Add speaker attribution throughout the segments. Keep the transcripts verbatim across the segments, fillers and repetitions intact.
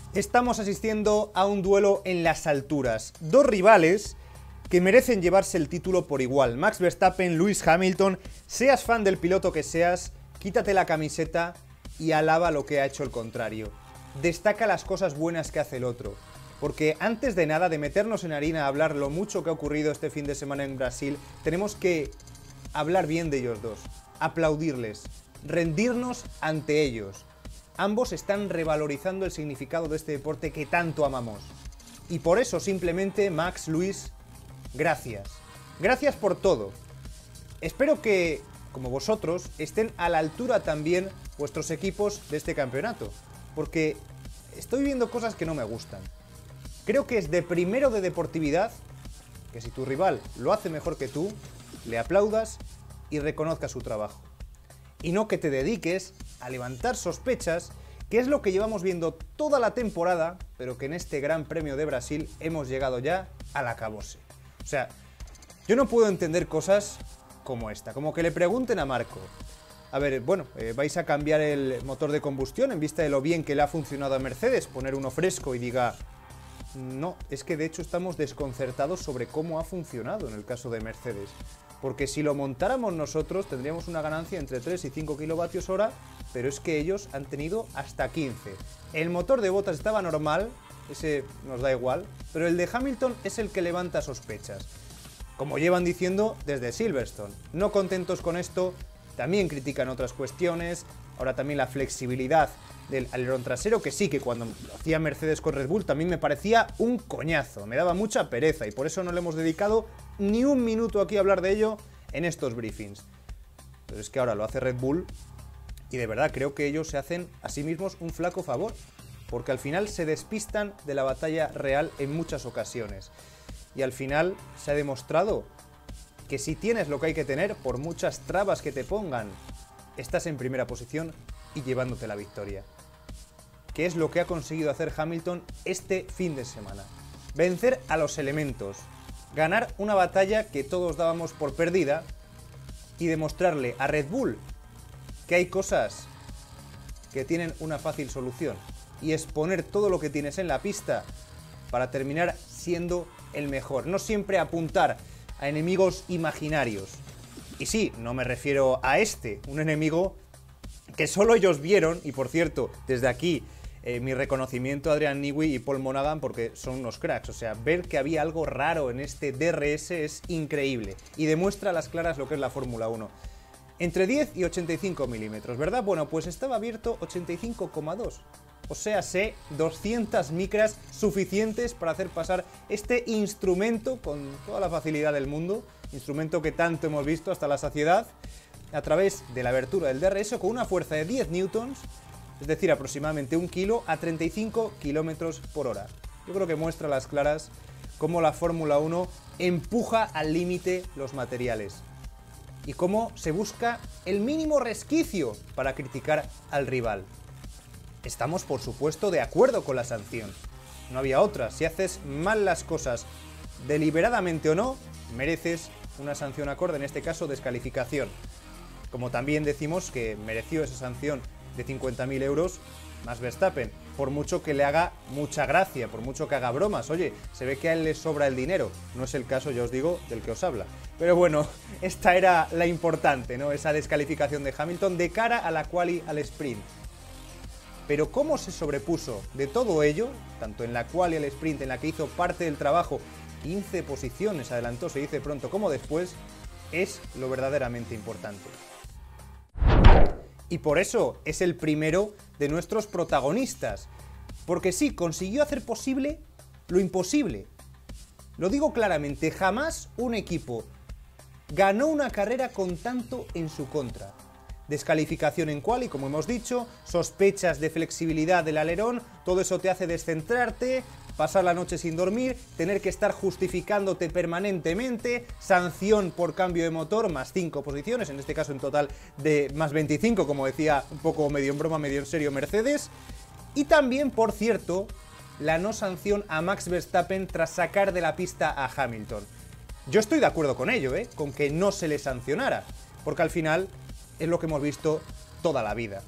Speaker 1: Estamos asistiendo a un duelo en las alturas. Dos rivales que merecen llevarse el título por igual. Max Verstappen, Lewis Hamilton. Seas fan del piloto que seas, quítate la camiseta y alaba lo que ha hecho el contrario. Destaca las cosas buenas que hace el otro. Porque antes de nada, de meternos en harina a hablar lo mucho que ha ocurrido este fin de semana en Brasil, tenemos que hablar bien de ellos dos, aplaudirles, rendirnos ante ellos. Ambos están revalorizando el significado de este deporte que tanto amamos. Y por eso, simplemente, Max, Luis, gracias. Gracias por todo. Espero que, como vosotros, estén a la altura también vuestros equipos de este campeonato. Porque estoy viendo cosas que no me gustan. Creo que es de primero de deportividad que si tu rival lo hace mejor que tú, le aplaudas y reconozcas su trabajo. Y no que te dediques a levantar sospechas, que es lo que llevamos viendo toda la temporada, pero que en este Gran Premio de Brasil hemos llegado ya al acabose. O sea, yo no puedo entender cosas como esta, como que le pregunten a Marco: a ver, bueno, eh, vais a cambiar el motor de combustión en vista de lo bien que le ha funcionado a Mercedes, poner uno fresco, y diga: no, es que de hecho estamos desconcertados sobre cómo ha funcionado en el caso de Mercedes. Porque si lo montáramos nosotros tendríamos una ganancia entre tres y cinco kilovatios hora, pero es que ellos han tenido hasta quince. El motor de Bottas estaba normal, ese nos da igual, pero el de Hamilton es el que levanta sospechas. Como llevan diciendo desde Silverstone. No contentos con esto, también critican otras cuestiones, ahora también la flexibilidad del alerón trasero, que sí, que cuando lo hacía Mercedes con Red Bull también me parecía un coñazo, me daba mucha pereza y por eso no le hemos dedicado ni un minuto aquí a hablar de ello en estos briefings. Pero es que ahora lo hace Red Bull y de verdad creo que ellos se hacen a sí mismos un flaco favor, porque al final se despistan de la batalla real en muchas ocasiones. Y al final se ha demostrado que si tienes lo que hay que tener, por muchas trabas que te pongan, estás en primera posición y llevándote la victoria. ¿Qué es lo que ha conseguido hacer Hamilton este fin de semana? Vencer a los elementos, ganar una batalla que todos dábamos por perdida y demostrarle a Red Bull que hay cosas que tienen una fácil solución, y es poner todo lo que tienes en la pista para terminar siendo el mejor. No siempre apuntar a enemigos imaginarios. Y sí, no me refiero a este, un enemigo que solo ellos vieron, y por cierto, desde aquí eh, mi reconocimiento a Adrian Newey y Paul Monaghan, porque son unos cracks. O sea, ver que había algo raro en este D R S es increíble y demuestra a las claras lo que es la Fórmula uno. Entre diez y ochenta y cinco milímetros, ¿verdad? Bueno, pues estaba abierto ochenta y cinco coma dos. O sea, sé doscientas micras suficientes para hacer pasar este instrumento con toda la facilidad del mundo, instrumento que tanto hemos visto hasta la saciedad, a través de la abertura del D R S con una fuerza de diez newtons, es decir, aproximadamente un kilo, a treinta y cinco kilómetros por hora. Yo creo que muestra a las claras cómo la Fórmula uno empuja al límite los materiales y cómo se busca el mínimo resquicio para criticar al rival. Estamos, por supuesto, de acuerdo con la sanción. No había otra. Si haces mal las cosas, deliberadamente o no, mereces una sanción acorde, en este caso descalificación. Como también decimos que mereció esa sanción de cincuenta mil euros Max Verstappen, por mucho que le haga mucha gracia, por mucho que haga bromas. Oye, se ve que a él le sobra el dinero. No es el caso, ya os digo, del que os habla. Pero bueno, esta era la importante, ¿no? Esa descalificación de Hamilton de cara a la quali, al sprint. Pero cómo se sobrepuso de todo ello, tanto en la quali, al sprint, en la que hizo parte del trabajo, quince posiciones adelantó, se dice pronto, como después, es lo verdaderamente importante. Y por eso es el primero de nuestros protagonistas, porque sí, consiguió hacer posible lo imposible. Lo digo claramente, jamás un equipo ganó una carrera con tanto en su contra. Descalificación en quali, como hemos dicho, sospechas de flexibilidad del alerón, todo eso te hace descentrarte, pasar la noche sin dormir, tener que estar justificándote permanentemente, sanción por cambio de motor, más cinco posiciones, en este caso en total de más veinticinco, como decía un poco medio en broma, medio en serio Mercedes, y también, por cierto, la no sanción a Max Verstappen tras sacar de la pista a Hamilton. Yo estoy de acuerdo con ello, ¿eh? Con que no se le sancionara, porque al final es lo que hemos visto toda la vida.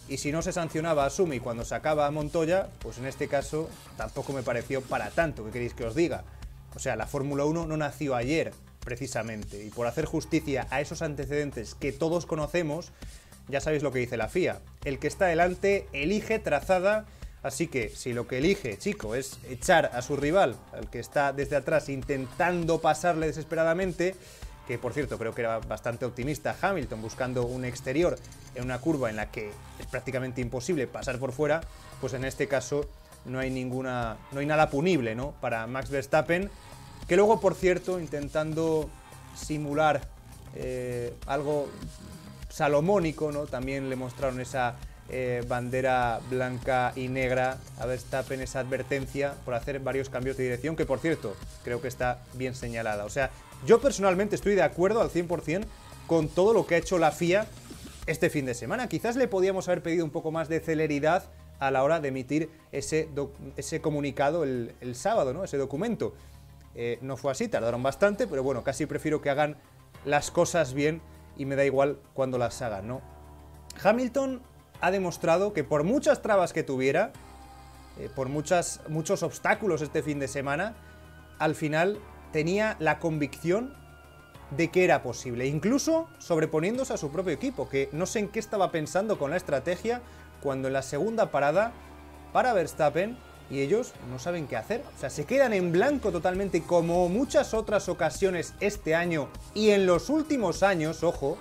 Speaker 1: y si no se sancionaba a Sumi cuando sacaba a Montoya, pues en este caso tampoco me pareció para tanto, ¿qué queréis que os diga? O sea, la Fórmula uno no nació ayer, precisamente, y por hacer justicia a esos antecedentes que todos conocemos, ya sabéis lo que dice la F I A. El que está delante elige trazada, así que si lo que elige, chico, es echar a su rival, al que está desde atrás intentando pasarle desesperadamente, que por cierto creo que era bastante optimista Hamilton buscando un exterior en una curva en la que es prácticamente imposible pasar por fuera, pues en este caso no hay ninguna, no hay nada punible, ¿no?, para Max Verstappen, que luego, por cierto, intentando simular eh, algo salomónico, ¿no?, también le mostraron esa eh, bandera blanca y negra a Verstappen, esa advertencia por hacer varios cambios de dirección, que por cierto creo que está bien señalada. O sea, yo personalmente estoy de acuerdo al cien por cien con todo lo que ha hecho la F I A este fin de semana. Quizás le podíamos haber pedido un poco más de celeridad a la hora de emitir ese, ese comunicado el, el sábado, ¿no?, ese documento. Eh, no fue así, tardaron bastante, pero bueno, casi prefiero que hagan las cosas bien y me da igual cuando las hagan, ¿no? Hamilton ha demostrado que por muchas trabas que tuviera, eh, por muchas, muchos obstáculos este fin de semana, al final tenía la convicción de que era posible, incluso sobreponiéndose a su propio equipo, que no sé en qué estaba pensando con la estrategia cuando en la segunda parada para Verstappen y ellos no saben qué hacer. O sea, se quedan en blanco totalmente, como muchas otras ocasiones este año y en los últimos años, ojo,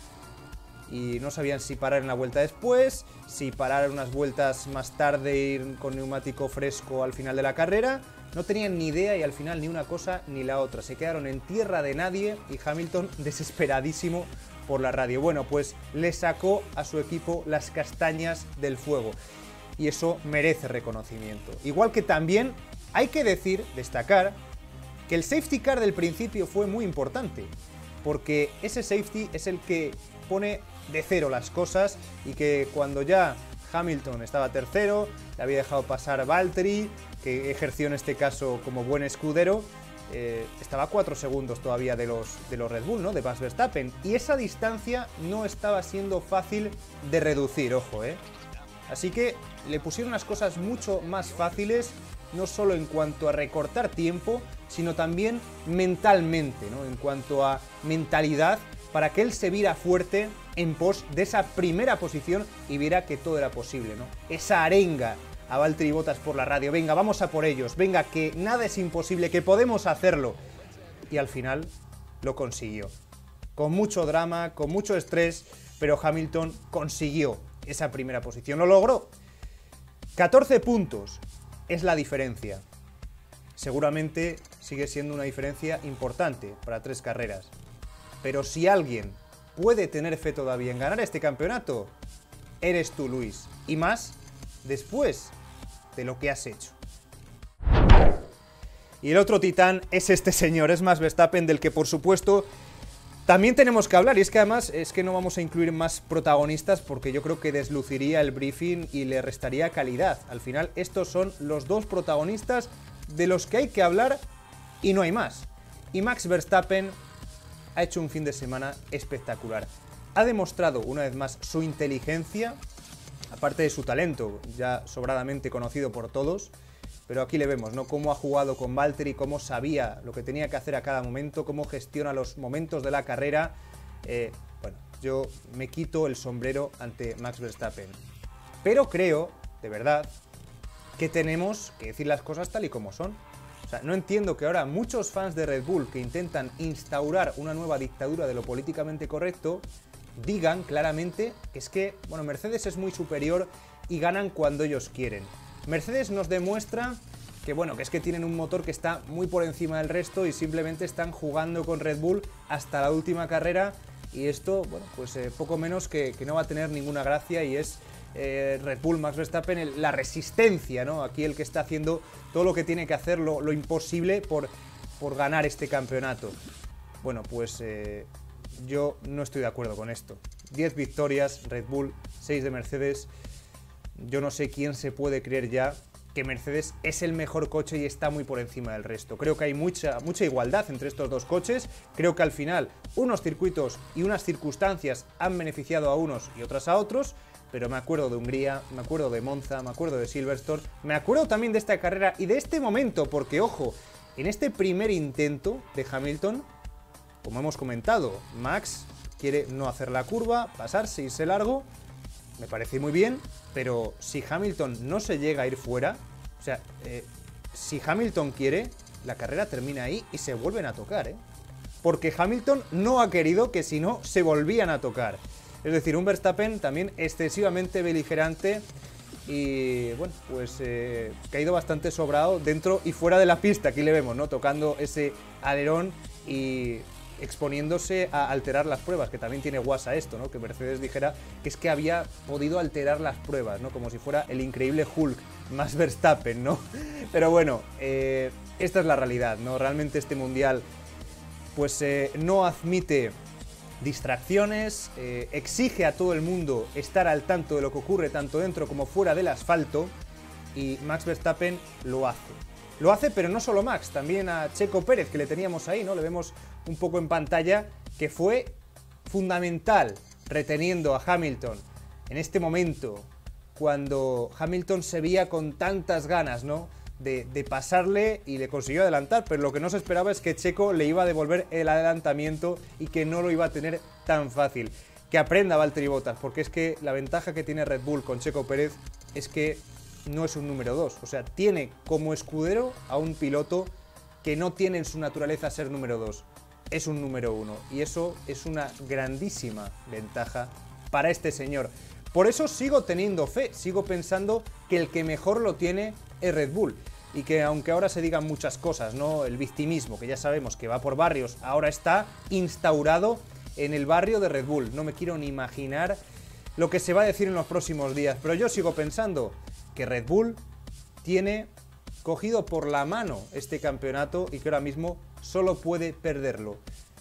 Speaker 1: y no sabían si parar en la vuelta después, si parar unas vueltas más tarde, ir con neumático fresco al final de la carrera. No tenían ni idea y al final ni una cosa ni la otra. Se quedaron en tierra de nadie y Hamilton desesperadísimo por la radio. Bueno, pues le sacó a su equipo las castañas del fuego. Y eso merece reconocimiento. Igual que también hay que decir, destacar, que el safety car del principio fue muy importante, porque ese safety es el que pone de cero las cosas y que cuando ya Hamilton estaba tercero, le había dejado pasar Valtteri, que ejerció en este caso como buen escudero, eh, estaba a cuatro segundos todavía de los, de los Red Bull, ¿no?, de Max Verstappen, y esa distancia no estaba siendo fácil de reducir, ojo, ¿eh? Así que le pusieron las cosas mucho más fáciles, no solo en cuanto a recortar tiempo, sino también mentalmente, ¿no?, en cuanto a mentalidad, para que él se viera fuerte en pos de esa primera posición y viera que todo era posible, ¿no? Esa arenga a Valtteri Bottas por la radio, venga, vamos a por ellos, venga, que nada es imposible, que podemos hacerlo. Y al final lo consiguió. Con mucho drama, con mucho estrés, pero Hamilton consiguió esa primera posición, lo logró. catorce puntos es la diferencia. Seguramente sigue siendo una diferencia importante para tres carreras. Pero si alguien puede tener fe todavía en ganar este campeonato, eres tú, Luis. Y más después de lo que has hecho. Y el otro titán es este señor, es Max Verstappen, del que por supuesto también tenemos que hablar. Y es que además es que no vamos a incluir más protagonistas porque yo creo que desluciría el briefing y le restaría calidad. Al final estos son los dos protagonistas de los que hay que hablar y no hay más. Y Max Verstappen ha hecho un fin de semana espectacular. Ha demostrado una vez más su inteligencia, aparte de su talento, ya sobradamente conocido por todos, pero aquí le vemos, ¿no?, cómo ha jugado con Valtteri, cómo sabía lo que tenía que hacer a cada momento, cómo gestiona los momentos de la carrera. Eh, bueno, yo me quito el sombrero ante Max Verstappen. Pero creo, de verdad, que tenemos que decir las cosas tal y como son. O sea, no entiendo que ahora muchos fans de Red Bull que intentan instaurar una nueva dictadura de lo políticamente correcto digan claramente que es que, bueno, Mercedes es muy superior y ganan cuando ellos quieren. Mercedes nos demuestra que, bueno, que es que tienen un motor que está muy por encima del resto y simplemente están jugando con Red Bull hasta la última carrera y esto, bueno, pues eh, poco menos que, que no va a tener ninguna gracia y es Eh, Red Bull, Max Verstappen, el, la resistencia, ¿no? Aquí el que está haciendo todo lo que tiene que hacer, lo, lo imposible por, por ganar este campeonato. Bueno, pues eh, yo no estoy de acuerdo con esto. diez victorias, Red Bull, seis de Mercedes. Yo no sé quién se puede creer ya que Mercedes es el mejor coche y está muy por encima del resto. Creo que hay mucha, mucha igualdad entre estos dos coches. Creo que al final unos circuitos y unas circunstancias han beneficiado a unos y otras a otros. pero me acuerdo de Hungría, me acuerdo de Monza, me acuerdo de Silverstone, me acuerdo también de esta carrera y de este momento, porque ojo, en este primer intento de Hamilton, como hemos comentado, Max quiere no hacer la curva, pasarse, irse largo, me parece muy bien, pero si Hamilton no se llega a ir fuera, o sea, eh, si Hamilton quiere, la carrera termina ahí y se vuelven a tocar, ¿eh? Porque Hamilton no ha querido, que si no, se volvían a tocar. Es decir, un Verstappen también excesivamente beligerante y, bueno, pues eh, caído bastante sobrado dentro y fuera de la pista. Aquí le vemos, ¿no? Tocando ese alerón y exponiéndose a alterar las pruebas, que también tiene guasa esto, ¿no? Que Mercedes dijera que es que había podido alterar las pruebas, ¿no? Como si fuera el increíble Hulk, más Verstappen, ¿no? Pero bueno, eh, esta es la realidad, ¿no? Realmente este mundial pues eh, no admite distracciones, eh, exige a todo el mundo estar al tanto de lo que ocurre tanto dentro como fuera del asfalto y Max Verstappen lo hace. Lo hace, pero no solo Max, también a Checo Pérez, que le teníamos ahí, ¿no? Le vemos un poco en pantalla, que fue fundamental reteniendo a Hamilton en este momento, cuando Hamilton se veía con tantas ganas, ¿no? De, de pasarle y le consiguió adelantar, pero lo que no se esperaba es que Checo le iba a devolver el adelantamiento y que no lo iba a tener tan fácil. Que aprenda Valtteri Bottas, porque es que la ventaja que tiene Red Bull con Checo Pérez es que no es un número dos, o sea, tiene como escudero a un piloto que no tiene en su naturaleza ser número dos, es un número uno, y eso es una grandísima ventaja para este señor. Por eso sigo teniendo fe, sigo pensando que el que mejor lo tiene es Red Bull. Y que aunque ahora se digan muchas cosas, ¿no? El victimismo, que ya sabemos que va por barrios, ahora está instaurado en el barrio de Red Bull. No me quiero ni imaginar lo que se va a decir en los próximos días. Pero yo sigo pensando que Red Bull tiene cogido por la mano este campeonato y que ahora mismo solo puede perderlo.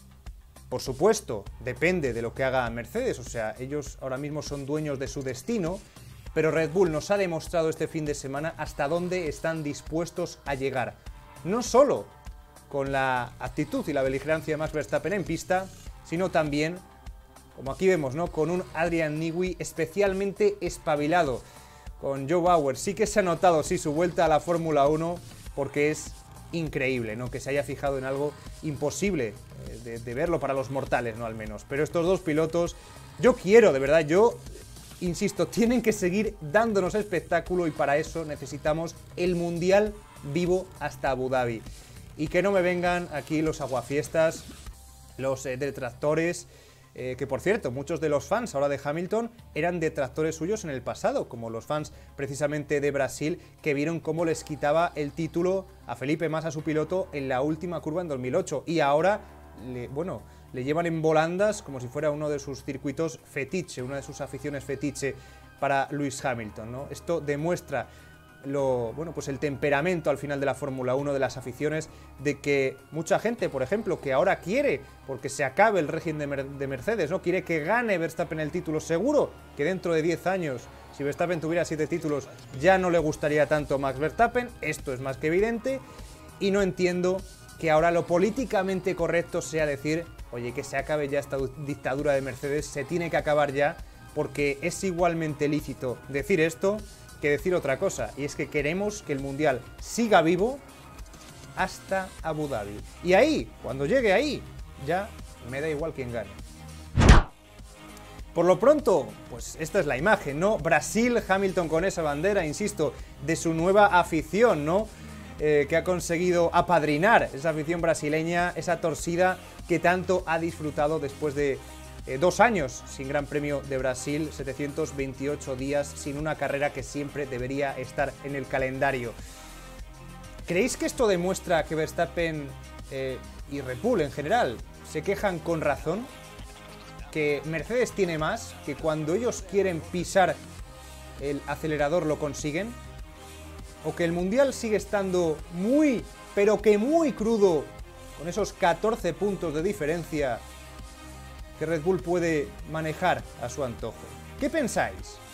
Speaker 1: Por supuesto, depende de lo que haga Mercedes, o sea, ellos ahora mismo son dueños de su destino, pero Red Bull nos ha demostrado este fin de semana hasta dónde están dispuestos a llegar. No solo con la actitud y la beligerancia de Max Verstappen en pista, sino también, como aquí vemos, ¿no? Con un Adrian Newey especialmente espabilado. Con Joe Bauer sí que se ha notado, sí, su vuelta a la Fórmula uno, porque es increíble, ¿no? Que se haya fijado en algo imposible eh, de, de verlo para los mortales, ¿no? Al menos. Pero estos dos pilotos, yo quiero, de verdad, yo insisto, tienen que seguir dándonos espectáculo y para eso necesitamos el Mundial vivo hasta Abu Dhabi. Y que no me vengan aquí los aguafiestas, los eh, detractores, eh, que por cierto, muchos de los fans ahora de Hamilton eran detractores suyos en el pasado, como los fans precisamente de Brasil, que vieron cómo les quitaba el título a Felipe Massa, su piloto, en la última curva en dos mil ocho. Y ahora, le, bueno, le llevan en volandas como si fuera uno de sus circuitos fetiche, una de sus aficiones fetiche para Lewis Hamilton, ¿no? Esto demuestra lo, bueno, pues el temperamento al final de la Fórmula uno de las aficiones, de que mucha gente, por ejemplo, que ahora quiere, porque se acabe el régimen de, Mer de Mercedes, ¿no? Quiere que gane Verstappen el título, seguro que dentro de diez años, si Verstappen tuviera siete títulos, ya no le gustaría tanto Max Verstappen, esto es más que evidente, y no entiendo que ahora lo políticamente correcto sea decir, oye, que se acabe ya esta dictadura de Mercedes, se tiene que acabar ya, porque es igualmente lícito decir esto que decir otra cosa, y es que queremos que el Mundial siga vivo hasta Abu Dhabi. Y ahí, cuando llegue ahí, ya me da igual quién gane. Por lo pronto, pues esta es la imagen, ¿no? Brasil, Hamilton con esa bandera, insisto, de su nueva afición, ¿no? Eh, que ha conseguido apadrinar esa afición brasileña, esa torcida que tanto ha disfrutado después de eh, dos años sin Gran Premio de Brasil, setecientos veintiocho días sin una carrera que siempre debería estar en el calendario. ¿Creéis que esto demuestra que Verstappen eh, y Red Bull en general se quejan con razón? ¿Que Mercedes tiene más? ¿Que cuando ellos quieren pisar el acelerador lo consiguen? ¿O que el Mundial sigue estando muy, pero que muy crudo, con esos catorce puntos de diferencia que Red Bull puede manejar a su antojo? ¿Qué pensáis?